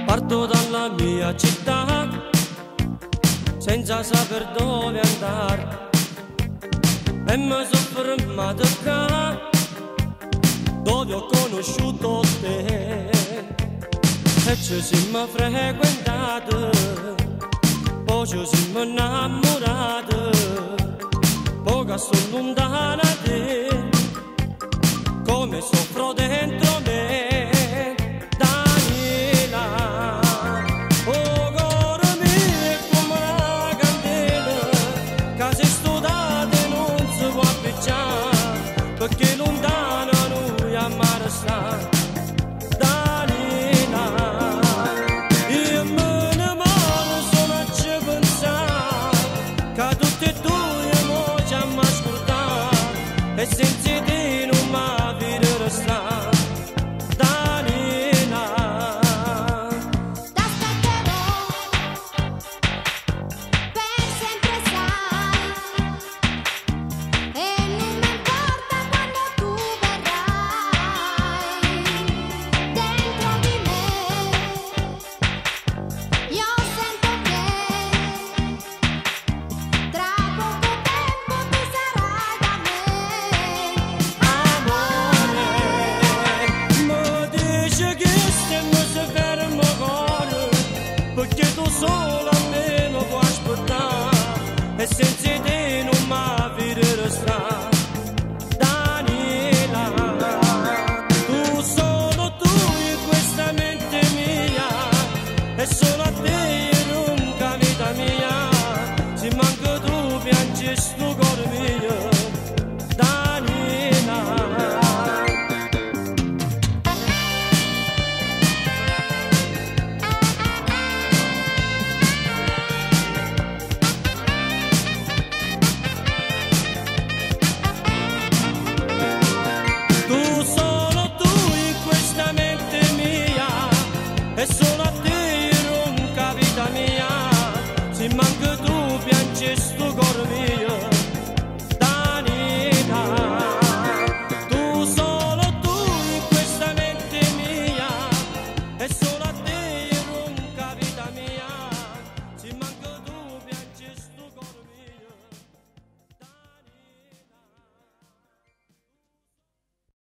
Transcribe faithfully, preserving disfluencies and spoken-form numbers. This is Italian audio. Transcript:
Parto dalla mia città senza saper dove andare e mi sono fermato qua dove ho conosciuto te e ci siamo frequentati, poi ci siamo innamorati, poi che sono lontana da te, come soffro dentro me. Perché lontana noi amare sta Danila, io me ne moro solo a ci pensare che tutti e due mo ci hanno ascoltato e senza te non mi vede restare. Perché tu sono